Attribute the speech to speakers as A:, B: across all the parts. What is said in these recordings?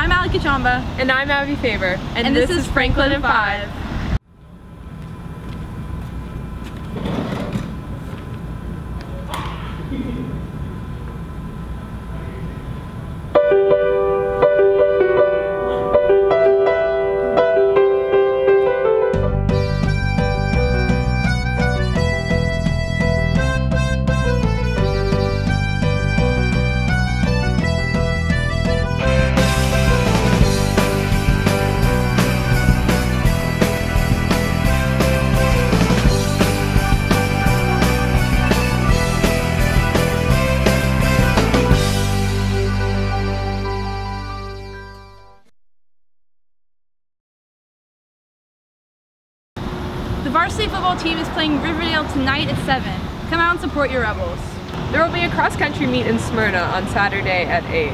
A: I'm Allie Kachamba.
B: And I'm Abby Faber.
A: And this is Franklin in 5. The varsity football team is playing Riverdale tonight at 7. Come out and support your Rebels.
B: There will be a cross-country meet in Smyrna on Saturday at 8.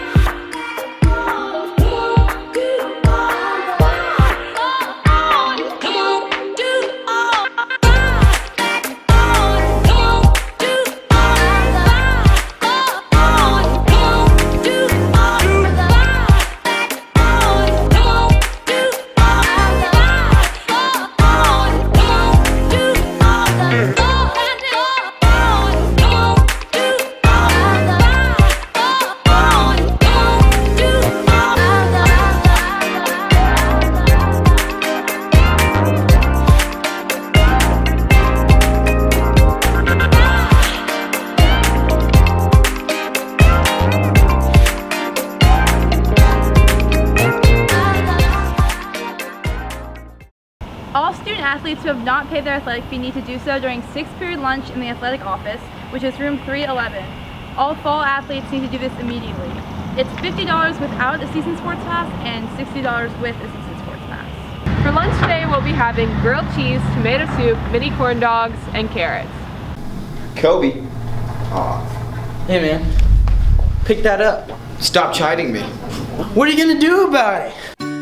A: All student athletes who have not paid their athletic fee need to do so during 6th period lunch in the athletic office, which is room 311. All fall athletes need to do this immediately. It's $50 without a season sports pass and $60 with a season sports pass.
B: For lunch today, we'll be having grilled cheese, tomato soup, mini corn dogs, and carrots.
C: Kobe. Aw.
D: Hey man, pick that up.
C: Stop chiding me.
D: What are you gonna do about it?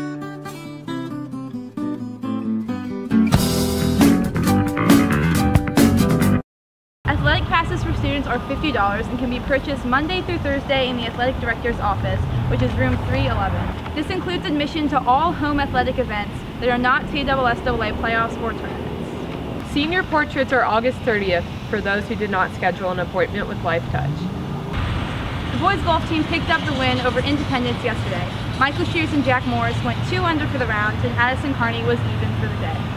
A: Athletic passes for students are $50 and can be purchased Monday through Thursday in the athletic director's office, which is room 311. This includes admission to all home athletic events that are not CSSAA playoffs or tournaments.
B: Senior portraits are August 30th for those who did not schedule an appointment with Life Touch.
A: The boys golf team picked up the win over Independence yesterday. Michael Shears and Jack Morris went 2 under for the round, and Addison Carney was even for the day.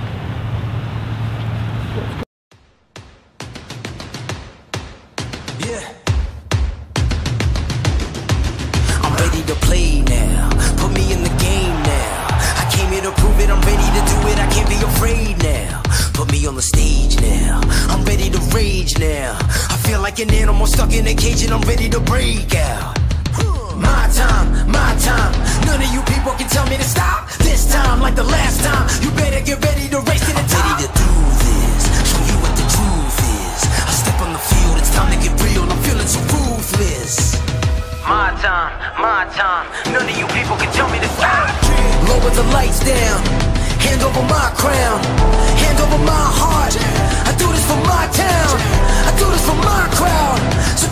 E: I'm ready to play now. Put me in the game now. I came here to prove it. I'm ready to do it. I can't be afraid now. Put me on the stage now. I'm ready to rage now. I feel like an animal stuck in a cage and I'm ready to break out. My time, my time. None of you people can tell me to stop. This time, like the last time, you better get ready to race to the top. I'm ready to do this. Show you what the truth is. I step on the field. It's time to get real. I'm feeling so ruthless. My time, my time. None of you people can tell me to stop. Lower the lights down. Hand over my crown. Hand over my heart. I do this for my town. I do this for my crowd. So